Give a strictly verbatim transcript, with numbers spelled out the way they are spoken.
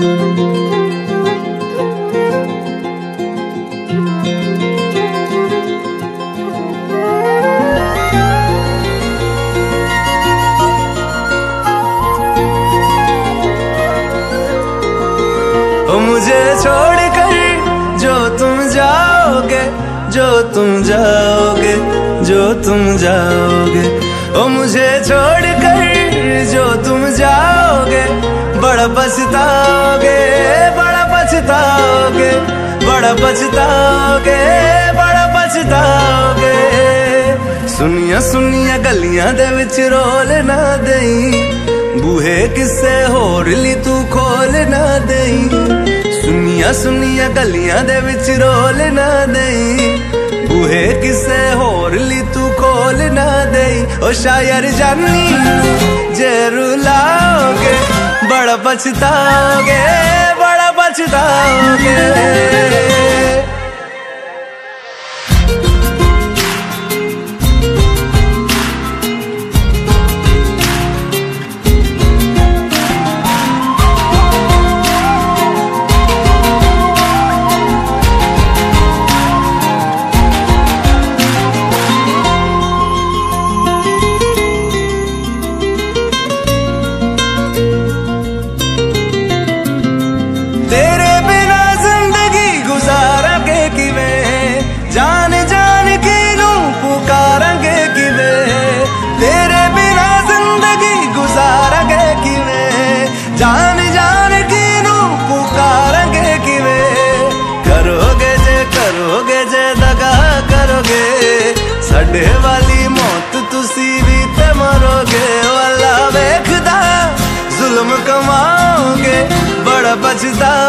मुझे छोड़कर जो तुम जाओगे, जो तुम जाओगे, जो तुम जाओगे, ओ मुझे छोड़कर जो तुम जाओगे, बड़ा पछताओगे, बड़ा पछताओगे, बड़ा पछताओगे, बड़ा पछताओगे। सुनिया सुनिया गलियां दे विच रोल ना देई, बूहे किसे होर ली तू खोल ना देई। सुनिया सुनिया गलियां दे विच रोल ना देई, बूहे किसे होर ली तू खोल ना देई। ओ शायर जानी जे रुलाओगे, बड़ा पछताओगे, बड़ा पछताओगे। तेरे बिना जिंदगी गुजारांगे किवें, जान जान की नू पुकारांगे किवें। तेरे बिना जिंदगी गुजारांगे किवें, जान जान की नू पुकारांगे किवें। करोगे जे करोगे जे दगा करोगे, साडे वाली मौत तुसी भी ते मरोगे। वाला वेखदा जुल्म कमाओगे, बड़ा पछता